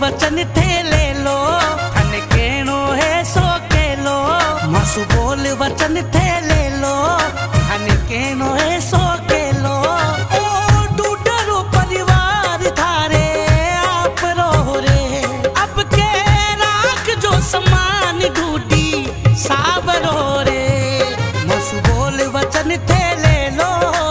वचन थे ले लो, थन केनो है सो के लो। मासु बोल वचन थे ले लो, थन केनो है सो के लो। ओ डूडरो परिवार थारे आप रो रे, अब के राख जो समान ढूंढी साबरो रे। मासु बोल वचन थे ले लो।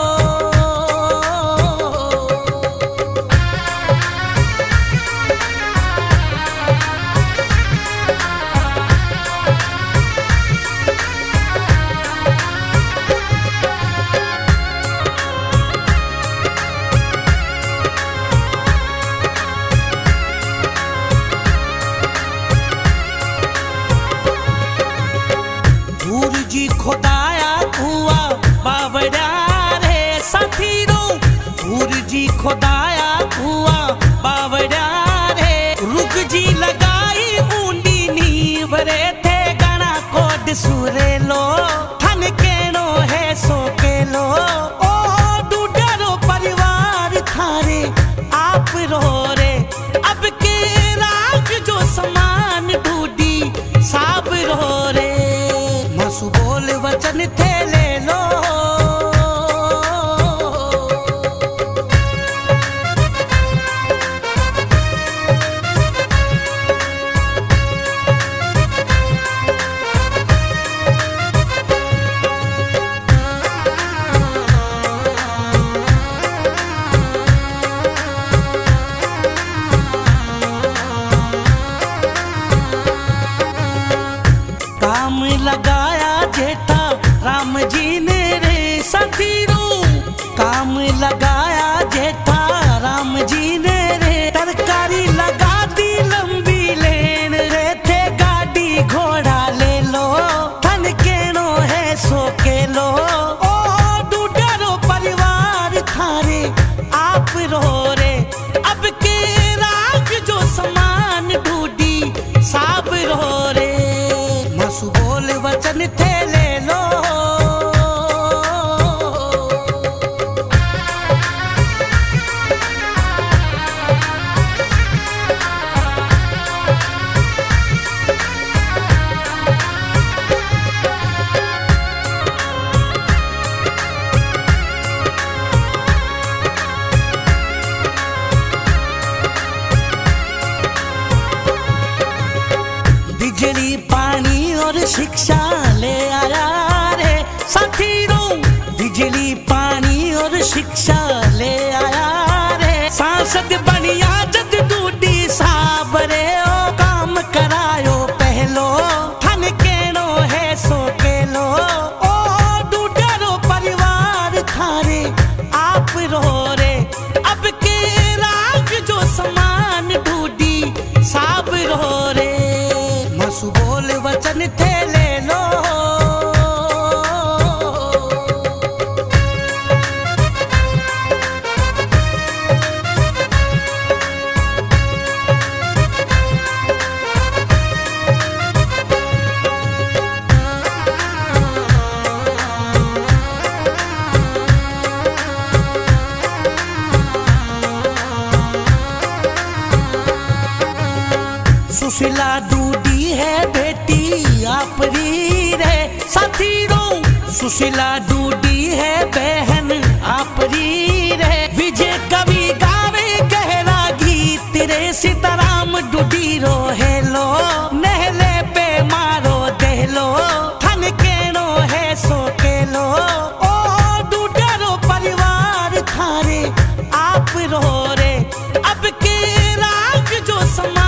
जी खुदाया हुआ बावड़ा रे साथीरो, भूर जी खुदाया हुआ बावड़ा रे। रुक जी लगाई ऊंडी नींव रे थे गणा कोड सुरे लो, थन केनो है सो के लो। ओ डूडरो परिवार थारे आप रो रे, अब के राख जो समान ढूंढी साब रो रे। मासु बोल वचन थे ले लो। काम लगाया जेठा राम जी ने रे साथीरो, काम लगाया जेठा राम जी ने रे। तरकारी लगा दी लंबी लेन रे थे गाड़ी घोड़ा ले लो, थन केनो है सो के लो। ओ डूडरो परिवार थारे आप रो रे, अब के राख जो समान ढूंढी साब रो रे। मासु बोल वचन थे ले लो। बिजली पानी और शिक्षा ले आया रे साथीरो, बिजली पानी और शिक्षा ले आया रे। सांसद बनिया जद डूडी साब रे, ओ काम करायो पहलो, थन केनो है सो के लो। ओ डूडरो परिवार थारे आप रो रे, अब के राख जो समान ढूंढी साब रो रे। मासु बोल वचन थे ले लो। सुशीला डूडी है बेटी आपरी रे साथीरो, सुशीला डूडी है बहन आपरी रे। विजय कवि गावे गहरा गीत रे, सीताराम डूडी रो हेलो, नहले पे मारो देलो, थन केनो है सो के लो। ओ डूडरो परिवार थारे आप रो रे, अब के राख जो समान